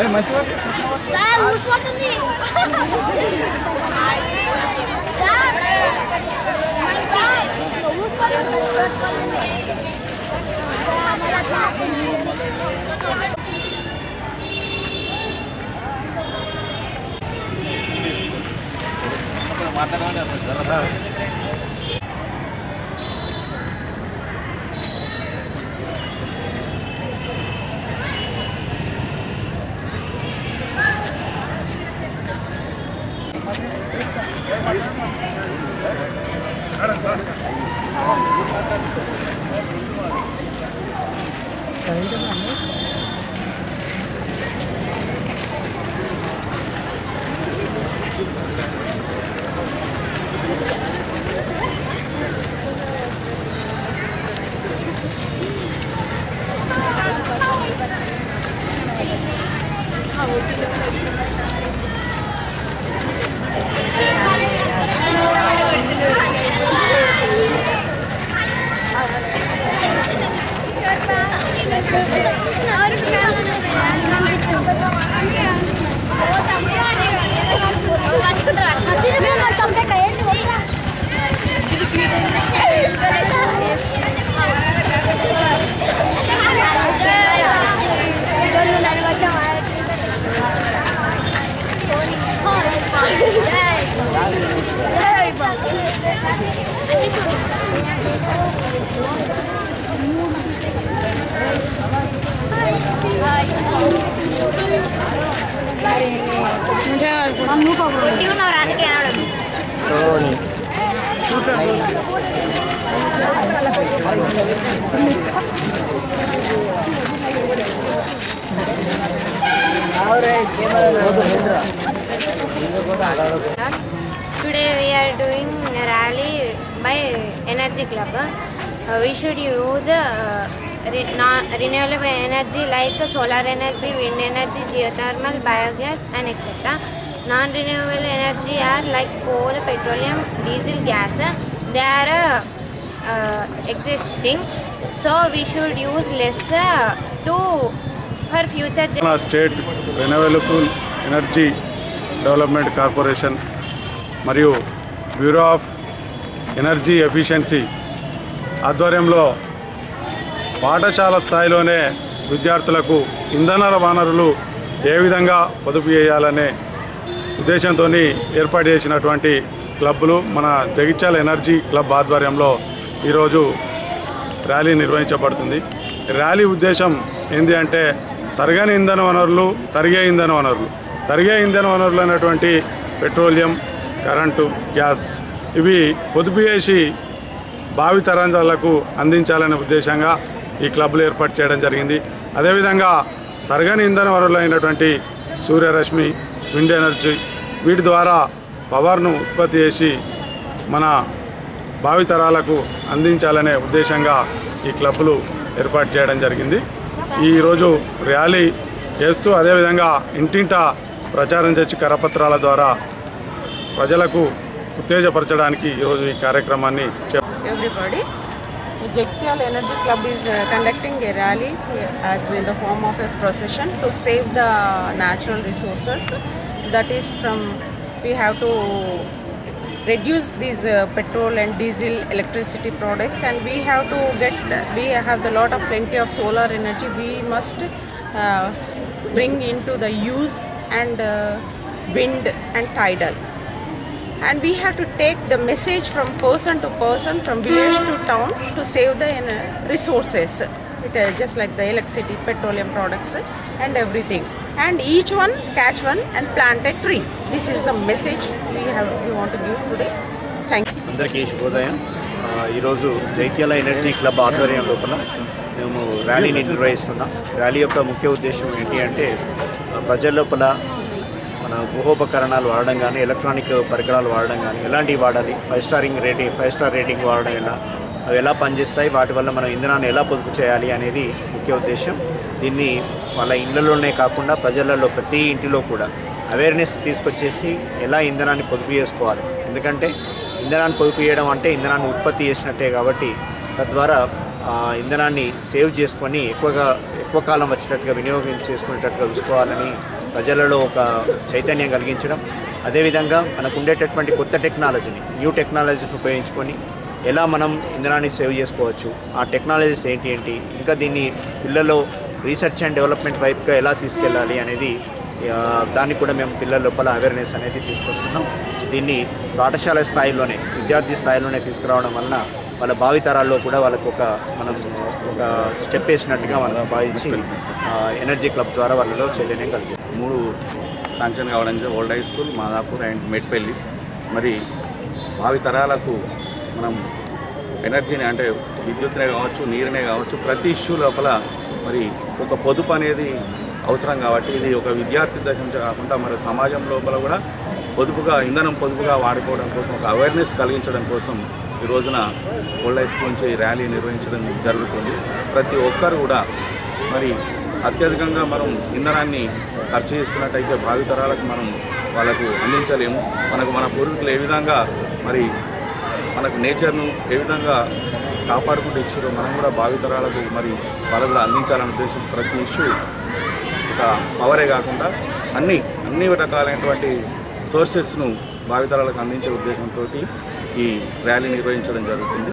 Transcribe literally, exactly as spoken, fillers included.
Sony. Today we are doing a rally by Energy Club. Uh, we should use uh, re non renewable energy like solar energy, wind energy, geothermal, biogas and et cetera. Non-renewable energy are like coal, petroleum, diesel, gas. They are uh, uh, existing, so we should use less uh, to for future. State Renewable Energy Development Corporation మరియు bureau of energy efficiency ఆధ్వర్యంలో పాఠశాల స్థాయిలోనే విద్యార్థులకు ఇంధన వనరులు ఏ విధంగా పొదుపు చేయాలనే ఉద్దేశంతో ఏర్పాటు చేసినటువంటి క్లబ్లు మన జగిత్యాల ఎనర్జీ క్లబ్ ఆధ్వర్యంలో ఈరోజు ర్యాలీ నిర్వహించబడుతుంది. ర్యాలీ ఉద్దేశం ఏంటి అంటే తరగని ఇంధన వనరులు, తరిగే ఇంధన వనరులు తరిగే ఇంధన వనరులు అనేటువంటి పెట్రోలియం, కరెంటు, గ్యాస్ ఇవి పొదుపు చేసి భావి తరాలకు అందించాలనే ఉద్దేశంగా ఈ క్లబ్లు ఏర్పాటు చేయడం జరిగింది. అదేవిధంగా తరగని ఇంధన వనరులు అయినటువంటి సూర్యరశ్మి, విండ్ ఎనర్జీ వీటి ద్వారా పవర్ను ఉత్పత్తి చేసి మన భావి తరాలకు అందించాలనే ఉద్దేశంగా ఈ క్లబ్లు ఏర్పాటు చేయడం జరిగింది. ఈరోజు ర్యాలీ చేస్తూ అదేవిధంగా ఇంటింట ప్రచారం చేసి కరపత్రాల ద్వారా ప్రజలకు ఉత్తేజపరచడానికి ఈరోజు ఈ కార్యక్రమాన్ని Everybody, Jagtial Energy Club is uh, conducting a rally uh, as in the form of a procession to save the natural resources. That is, from we have to reduce these uh, petrol and diesel electricity products, and we have to get we have the lot of plenty of solar energy. We must uh, bring into the use and uh, wind and tidal. And we have to take the message from person to person, from village to town, to save the uh, resources, it, uh, just like the electricity, petroleum products and everything. And each one catch one and plant a tree. This is the message we have we want to give today. Thank you. అందరికీ శుభోదయం. ఈరోజు Jagtial energy club ఆధ్వర్యం లోపల మేము ర్యాలీని నిర్వహిస్తున్నాం. Rally యొక్క ముఖ్య ఉద్దేశం ఏంటి అంటే ప్రజల లోపల మన గృహోపకరణాలు వాడడం కానీ, ఎలక్ట్రానిక్ పరికరాలు వాడడం కానీ ఎలాంటివి వాడాలి, five starring rating five star rating వాడడం ఎలా, అవి ఎలా పనిచేస్తాయి, వాటి వల్ల మనం ఇంధనాన్ని ఎలా పొదుపు చేయాలి అనేది ముఖ్య ఉద్దేశం. దీన్ని వాళ్ళ ఇళ్లలోనే కాకుండా ప్రజలలో ప్రతి ఇంటిలో కూడా అవేర్నెస్ తీసుకొచ్చేసి ఎలా ఇంధనాన్ని పొదుపు చేసుకోవాలి. ఎందుకంటే ఇంధనాన్ని పొదుపు చేయడం అంటే ఇంధనాన్ని ఉత్పత్తి చేసినట్టే కాబట్టి తద్వారా ఇంధనాన్ని సేవ్ చేసుకొని ఎక్కువగా ఎక్కువ కాలం వచ్చేటట్టుగా వినియోగం చేసుకునేటట్టుగా చూసుకోవాలని ప్రజలలో ఒక చైతన్యం కలిగించడం, అదేవిధంగా మనకు ఉండేటటువంటి కొత్త టెక్నాలజీని న్యూ టెక్నాలజీని ఉపయోగించుకొని ఎలా మనం ఇంధనాన్ని సేవ్ చేసుకోవచ్చు, ఆ టెక్నాలజీస్ ఏంటి ఏంటి ఇంకా దీన్ని పిల్లల్లో రీసెర్చ్ అండ్ డెవలప్మెంట్ వైపుగా ఎలా తీసుకెళ్ళాలి అనేది దాన్ని కూడా మేము పిల్లల లోపల అవేర్నెస్ అనేది తీసుకొస్తున్నాం. దీన్ని పాఠశాల స్థాయిలోనే విద్యార్థి స్థాయిలోనే తీసుకురావడం వలన వాళ్ళ భావితరాల్లో కూడా వాళ్ళకు ఒక మనం ఒక స్టెప్ వేసినట్టుగా మనం భావించి ఎనర్జీ క్లబ్ ద్వారా వాళ్ళలో చైతన్యం కలిగింది. మూడు శాంక్షన్ కావడానికి old high school, Madapur and Metpalli. మరి భావితరాలకు మనం ఎనర్జీని అంటే విద్యుత్నే కావచ్చు, నీరునే కావచ్చు, ప్రతి ఇష్యూ లోపల మరి ఒక పొదుపు అనేది అవసరం. కాబట్టి ఇది ఒక విద్యార్థి దశ నుంచి కాకుండా మరి సమాజం లోపల కూడా పొదుపుగా ఇంధనం పొదుపుగా వాడుకోవడం కోసం ఒక అవేర్నెస్ కలిగించడం కోసం ఈ రోజున ఓల్డ్ హై స్కూల్ నుంచి ర్యాలీ నిర్వహించడం జరుగుతుంది. ప్రతి ఒక్కరు కూడా మరి అత్యధికంగా మనం ఇంధనాన్ని ఖర్చు చేస్తున్నట్టయితే భావితరాలకు మనం వాళ్ళకు అందించలేము. మనకు మన పూర్వీకులు ఏ విధంగా మరి మనకు నేచర్ను ఏ విధంగా కాపాడుకుంటూ ఇచ్చారో మనం కూడా భావితరాలకు మరి వాళ్ళకు కూడా అందించాలనే ఉద్దేశం ప్రతి ఇష్యూ ఒక పవరే కాకుండా అన్ని అన్ని రకాలైనటువంటి సోర్సెస్ను భావితరాలకు అందించే ఉద్దేశంతో ఈ ర్యాలీ నిర్వహించడం జరుగుతుంది.